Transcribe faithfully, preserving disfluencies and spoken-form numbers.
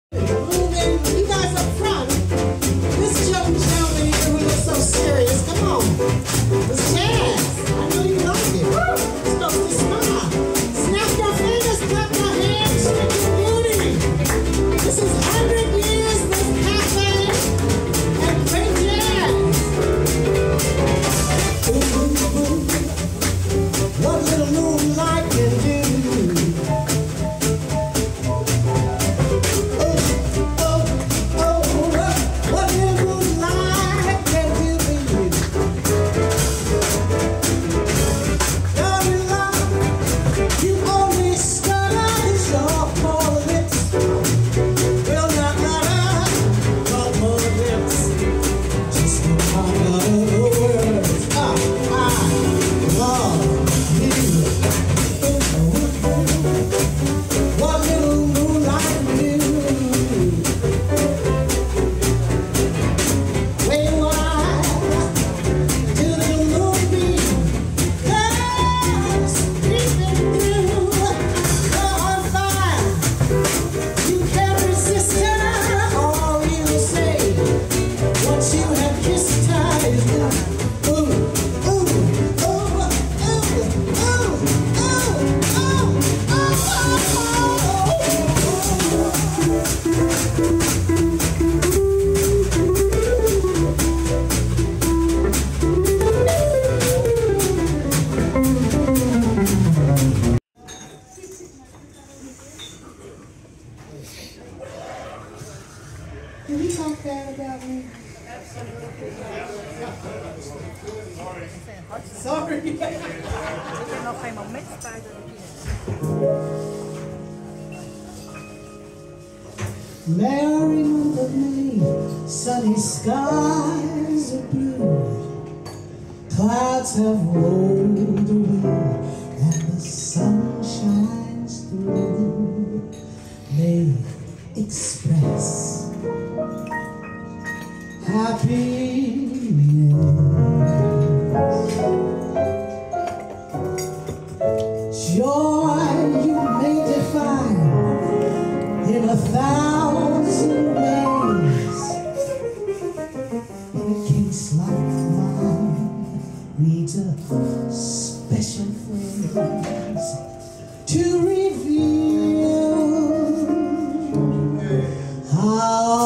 You guys up front. This young gentleman here who looks so serious. Come on. It's jazz. I know you like it. You're supposed to smile. Snap your fingers, clap your hands, shake your booty. This is one hundred years, this cafe, and great jazz. Ooh, ooh, ooh. What little moonlight can do. Did he talk bad about me? Sorry. Ik heb nog geen moment spijt dat ik hier. Merry month of May, sunny skies are blue. Clouds have rolled away and the sun shines through. May express happiness. Joy you may define in a thousand ways. In a case like mine, needs a special phrase to reveal how